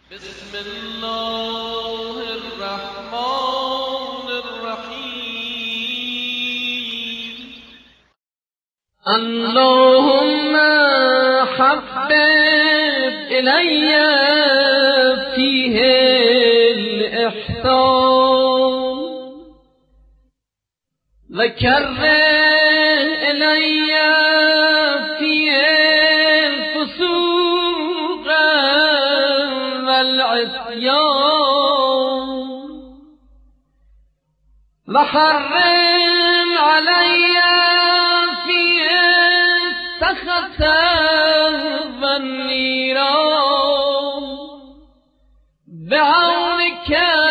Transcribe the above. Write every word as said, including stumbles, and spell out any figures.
بسم الله الرحمن الرحيم. اللهم حبب إلي فيه الإحسان وكره إلي فيه الفسوق والعصيان وحرم علي فيه السخط والنيران بعونك